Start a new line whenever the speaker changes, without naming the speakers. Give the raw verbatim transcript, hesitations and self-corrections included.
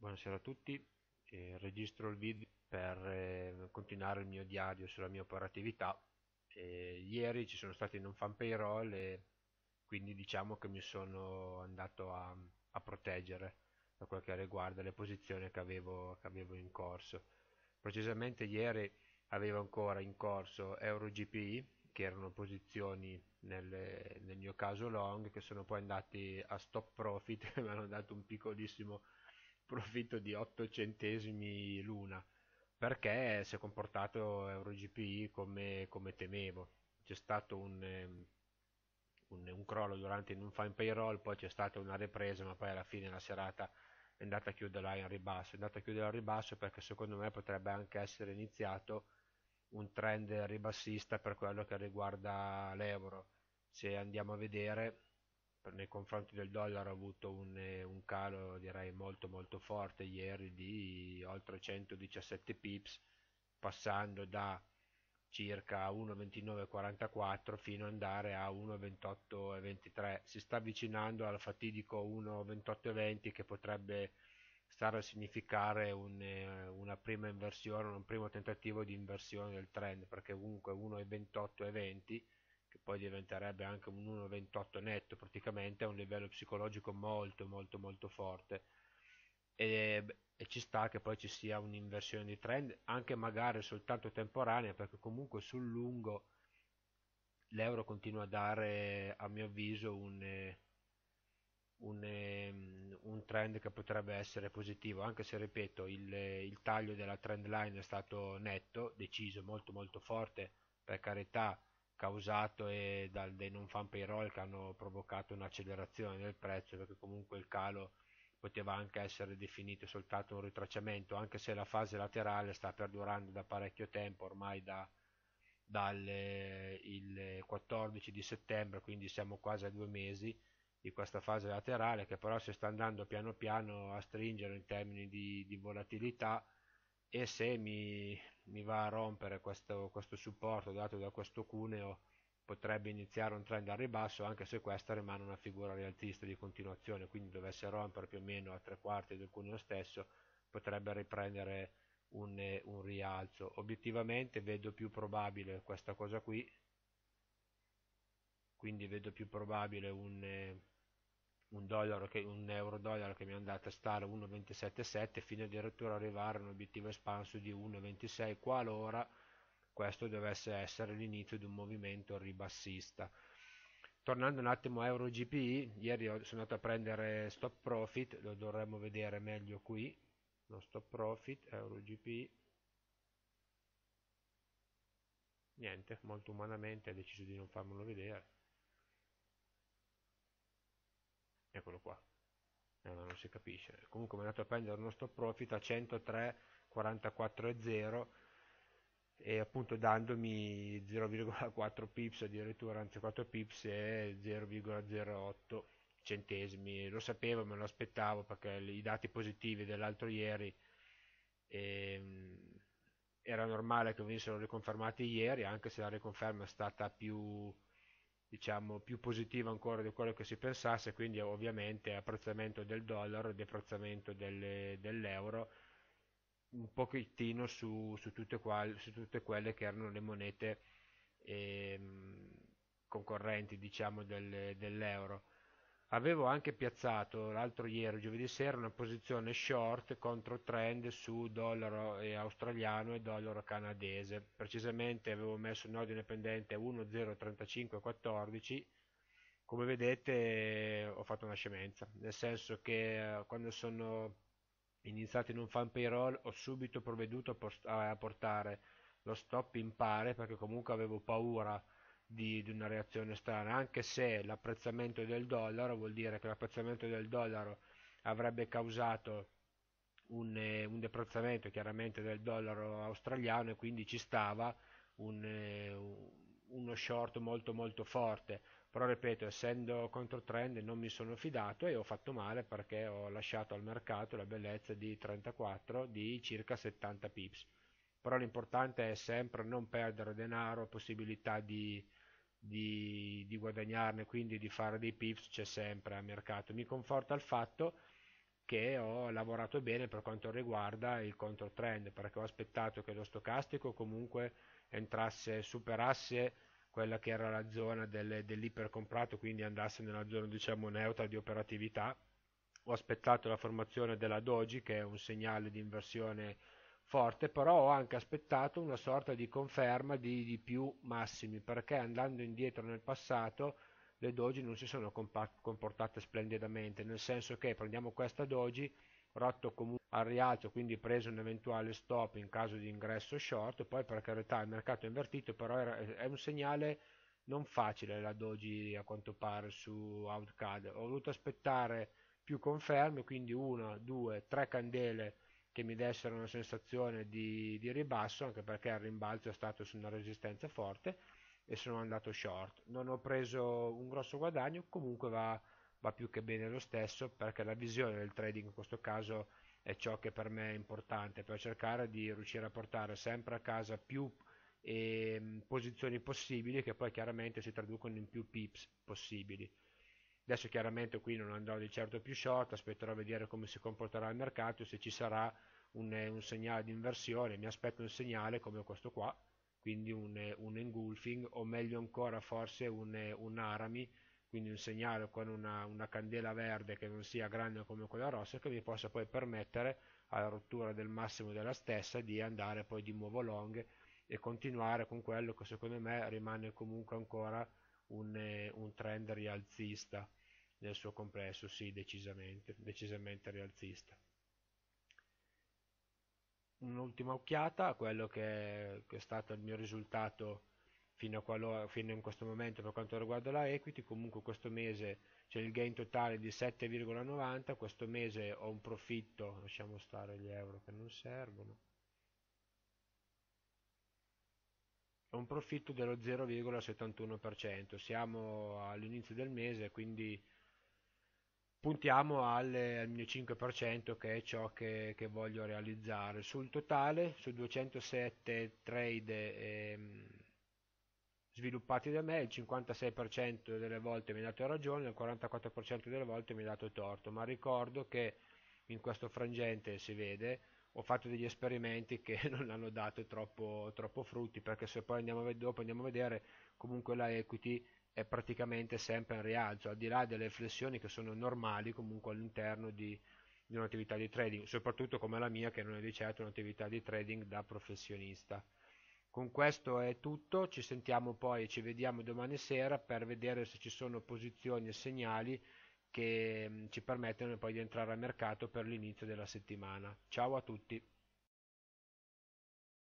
Buonasera a tutti. Eh, registro il video per eh, continuare il mio diario sulla mia operatività. Eh, ieri ci sono stati non fan payroll e quindi diciamo che mi sono andato a, a proteggere per quel che riguarda le posizioni che avevo, che avevo in corso. Precisamente ieri avevo ancora in corso Euro G P I, che erano posizioni nel, nel mio caso long, che sono poi andati a stop profit e mi hanno dato un piccolissimo profitto di otto centesimi l'una, perché si è comportato Euro G P I come, come temevo. C'è stato un, ehm, un, un crollo durante il non fine payroll, poi c'è stata una ripresa, ma poi alla fine la serata è andata a chiudere in ribasso. È andata a chiudere al ribasso perché secondo me potrebbe anche essere iniziato un trend ribassista per quello che riguarda l'euro. Se andiamo a vedere, nei confronti del dollaro ha avuto un, eh, un calo direi molto molto forte ieri di oltre centodiciassette pips, passando da circa uno virgola ventinove quarantaquattro fino ad andare a uno virgola ventotto ventitré. Si sta avvicinando al fatidico uno virgola ventotto venti, che potrebbe stare a significare un, eh, una prima inversione, un primo tentativo di inversione del trend, perché comunque uno virgola ventotto venti, che poi diventerebbe anche un uno virgola ventotto netto, praticamente è un livello psicologico molto molto molto forte. E, e ci sta che poi ci sia un'inversione di trend, anche magari soltanto temporanea, perché comunque sul lungo l'euro continua a dare, a mio avviso, un, eh, un, ehm, un trend che potrebbe essere positivo, anche se ripeto il, il taglio della trend line è stato netto, deciso, molto molto forte, per carità, causato e dal, dai non fan payroll che hanno provocato un'accelerazione del prezzo, perché comunque il calo poteva anche essere definito soltanto un ritracciamento, anche se la fase laterale sta perdurando da parecchio tempo, ormai da, dal eh, il quattordici di settembre, quindi siamo quasi a due mesi di questa fase laterale, che però si sta andando piano piano a stringere in termini di, di volatilità, e se mi, mi va a rompere questo, questo supporto dato da questo cuneo potrebbe iniziare un trend al ribasso, anche se questa rimane una figura rialzista di continuazione, quindi dovesse rompere più o meno a tre quarti del cuneo stesso potrebbe riprendere un, un rialzo. Obiettivamente vedo più probabile questa cosa qui, quindi vedo più probabile un, eh, un, dollaro che, un euro dollaro che mi è andato a stare uno virgola ventisettantasette fino addirittura arrivare a un obiettivo espanso di uno virgola ventisei qualora questo dovesse essere l'inizio di un movimento ribassista. Tornando un attimo a Euro G P I, ieri sono andato a prendere stop profit, lo dovremmo vedere meglio qui, lo stop profit Euro G P I, niente, molto umanamente ha deciso di non farmelo vedere, eccolo qua. Eh, ma non si capisce. Comunque mi è andato a prendere uno stop profit a centotré virgola quarantaquattro zero e appunto dandomi zero virgola quattro pips, addirittura anzi quattro pips e zero virgola zero otto centesimi. Lo sapevo, me lo aspettavo perché i dati positivi dell'altro ieri ehm, era normale che venissero riconfermati ieri, anche se la riconferma è stata più, diciamo, più positiva ancora di quello che si pensasse, quindi ovviamente apprezzamento del dollaro, deprezzamento delle- dell'euro, un pochettino su, su tutte, qual- su tutte quelle che erano le monete ehm, concorrenti, diciamo, del- dell'euro. Avevo anche piazzato l'altro ieri, giovedì sera, una posizione short contro trend su dollaro eh, australiano e dollaro canadese. Precisamente avevo messo un ordine pendente uno virgola zero trentacinque quattordici. Come vedete eh, ho fatto una scemenza, nel senso che eh, quando sono iniziato in un fan payroll ho subito provveduto a post- a portare lo stop in pare, perché comunque avevo paura di, di una reazione strana, anche se l'apprezzamento del dollaro vuol dire che l'apprezzamento del dollaro avrebbe causato un, eh, un deprezzamento chiaramente del dollaro australiano, e quindi ci stava un, eh, uno short molto molto forte. Però ripeto, essendo controtrend non mi sono fidato e ho fatto male, perché ho lasciato al mercato la bellezza di trentaquattro di circa settanta pips. Però l'importante è sempre non perdere denaro, possibilità di, di, di guadagnarne, quindi di fare dei pips c'è sempre a mercato. Mi conforta il fatto che ho lavorato bene per quanto riguarda il controtrend, perché ho aspettato che lo stocastico comunque entrasse, superasse quella che era la zona del- dell'ipercomprato, quindi andasse nella zona diciamo neutra di operatività. Ho aspettato la formazione della Doji, che è un segnale di inversione forte, però ho anche aspettato una sorta di conferma di, di più massimi, perché andando indietro nel passato le doji non si sono compa- comportate splendidamente, nel senso che prendiamo questa doji, rotto comunque al rialzo, quindi preso un eventuale stop in caso di ingresso short, poi per carità il mercato è invertito, però era- è un segnale non facile la doji a quanto pare su Outcad. Ho voluto aspettare più conferme, quindi una, due, tre candele che mi dessero una sensazione di, di ribasso, anche perché il rimbalzo è stato su una resistenza forte e sono andato short. Non ho preso un grosso guadagno, comunque va, va più che bene lo stesso, perché la visione del trading in questo caso è ciò che per me è importante, per cercare di riuscire a portare sempre a casa più ehm, posizioni possibili, che poi chiaramente si traducono in più pips possibili. Adesso chiaramente qui non andrò di certo più short, aspetterò a vedere come si comporterà il mercato, se ci sarà un, un segnale di inversione, mi aspetto un segnale come questo qua, quindi un, un engulfing, o meglio ancora forse un, un arami, quindi un segnale con una, una candela verde che non sia grande come quella rossa, che mi possa poi permettere alla rottura del massimo della stessa di andare poi di nuovo long e continuare con quello che secondo me rimane comunque ancora un, un trend rialzista nel suo complesso, sì, decisamente, decisamente rialzista. Un'ultima occhiata a quello che, che è stato il mio risultato fino a, qualo- fino in questo momento per quanto riguarda la equity. Comunque questo mese c'è il gain totale di sette virgola novanta, questo mese ho un profitto, lasciamo stare gli euro che non servono, ho un profitto dello zero virgola settantuno per cento, siamo all'inizio del mese, quindi puntiamo al, al mio cinque per cento che è ciò che, che voglio realizzare. Sul totale, su duecentosette trade ehm, sviluppati da me, il cinquantasei per cento delle volte mi ha dato ragione, il quarantaquattro per cento delle volte mi ha dato torto, ma ricordo che in questo frangente si vede, ho fatto degli esperimenti che non hanno dato troppo, troppo frutti, perché se poi andiamo a, ved- dopo andiamo a vedere, comunque la equity è praticamente sempre in rialzo, al di là delle flessioni che sono normali comunque all'interno di, di un'attività di trading, soprattutto come la mia che non è di certo un'attività di trading da professionista. Con questo è tutto, ci sentiamo poi, ci vediamo domani sera per vedere se ci sono posizioni e segnali che mm, ci permettono poi di entrare al mercato per l'inizio della settimana. Ciao a tutti!